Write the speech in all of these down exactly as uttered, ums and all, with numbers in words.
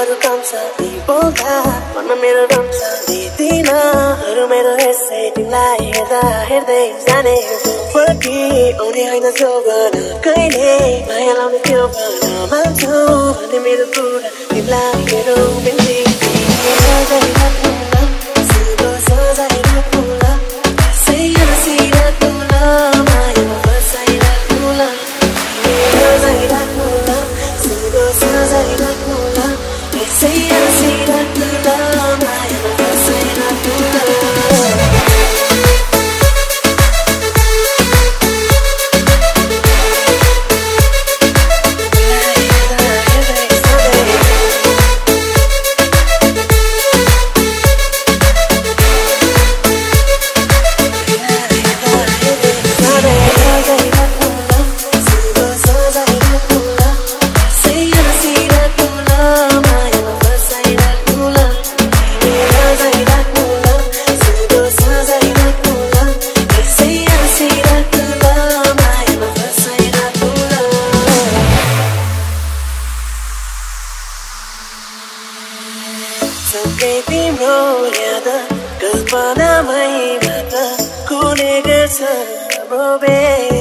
अरू कम्छ ती बोल्दा मनमा मेरो रम्छ दिदिन अरू मेरो यसै तिमीलाई हेर्दा हेर्दै जाने फर्की आउने होइन जोगन कहिले माया लाउने त्यो भन मान्छौ भने मेरो कुरा तिमीलाई मेरो बिन्ती सजाइ राख्नुला सुधो सजाइ राख्नुला यसै रसी राख्नुला मायामा बसाइ राख्नुला सजाइ राख्नुला सुधो सजाइ राख्नुला यसै रसी राख्नुला मायामा बसाइ राख्नुला सँगै तिम्रो याद कल्पनामैबाट कुने गर्छ रोबे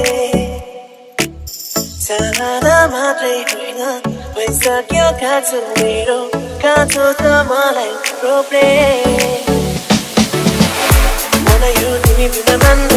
चाहना मात्रै होइन भइसक्यो काँचो मेरो काँचो त मलाई रोप्ने मलाई यो तिमी बिना मान्न